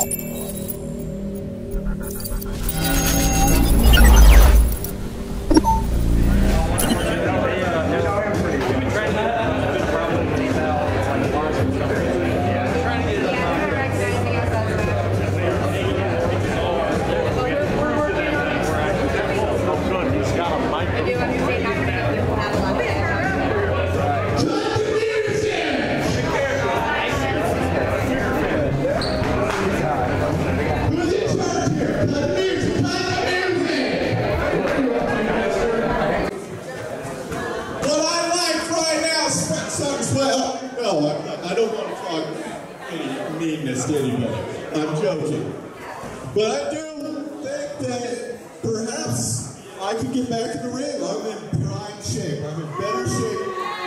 I don't want to talk any meanness to anybody. I'm joking. But I do think that perhaps I could get back in the ring. I'm in prime shape. I'm in better shape.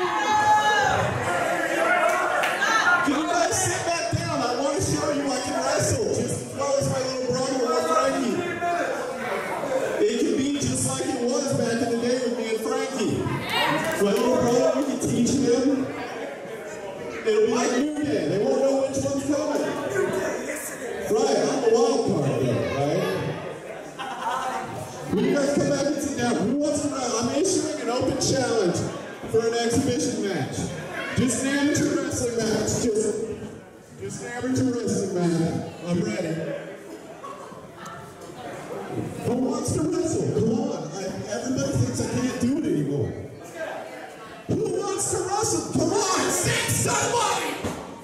Can you guys sit back down? I want to show you I can wrestle just as well as my little brother or Frankie. It can be just like it was back in the day with me and Frankie. My little brother, we can teach him. It'll be like New Day. They won't know which one's coming. Right, I'm the wild card there, right? When you guys come back and sit down, who wants to run? I'm issuing an open challenge for an exhibition match. Just an amateur wrestling match. Just an amateur wrestling match. I'm ready. Who wants to wrestle? Come on. Everybody thinks I can't do it anymore. Who wants to wrestle? Come on, sing somebody!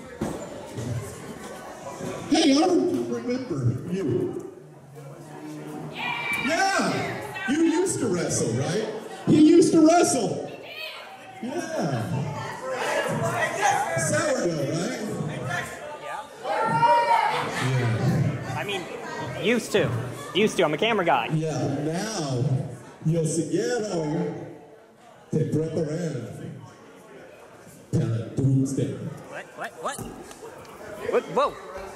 Hey, I remember you. Yeah! You used to wrestle, right? He used to wrestle. Yeah. Sourdough, right? Yeah. I mean, used to. I'm a camera guy. Yeah, now you'll siguiero te preparar para doomsday. What? Whoa!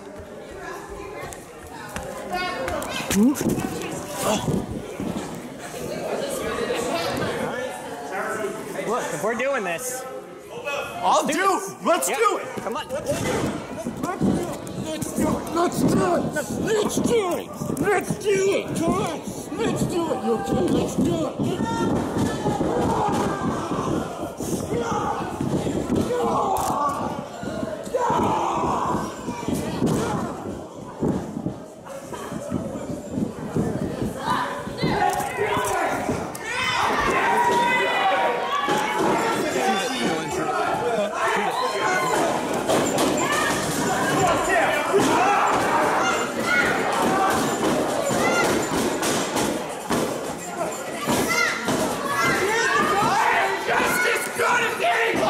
Look, if we're doing this, I'll do it. Let's do it. Come on. Let's do it. Come on. Let's do it. You okay? Let's do it. Just as good as anybody!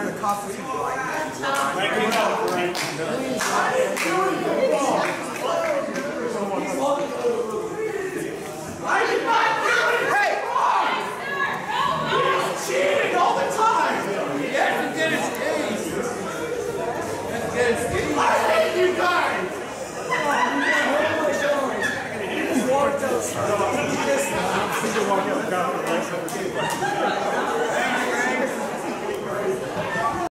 trying to cost us like He's cheating all the time! Yes, he did his game! I hate you guys! He just walked out the